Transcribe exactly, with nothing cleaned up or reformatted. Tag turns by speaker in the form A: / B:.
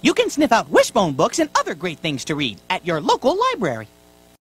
A: You can sniff out Wishbone books and other great things to read at your local library.